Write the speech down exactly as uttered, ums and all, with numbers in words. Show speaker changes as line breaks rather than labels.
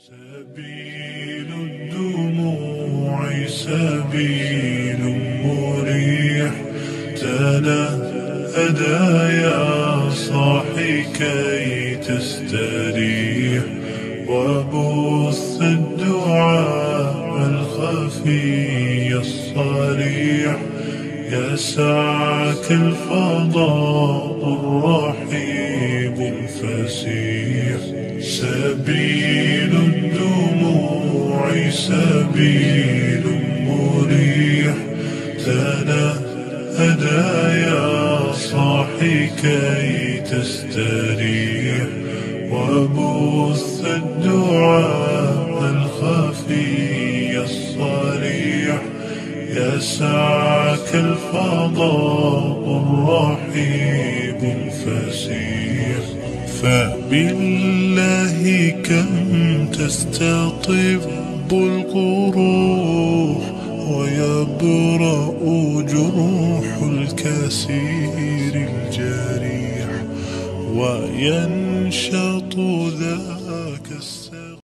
سبيل الدموع سبيل مريح، تنهدى يا صاحي كي تستريح، وبث الدعاء الخفي الصريح، يسعك الفضاء الرحيب الفسيح. سبيل الدموع سبيل مريح، تنهدى يا صاحي كي تستريح، وبث الدعاء الخفي الصريح، يسعك الفضاء الرحيب الفسيح. فبالله كم تستطب القروح، ويبرأ جروح الكثير الجريح، وينشط ذاك السقيم.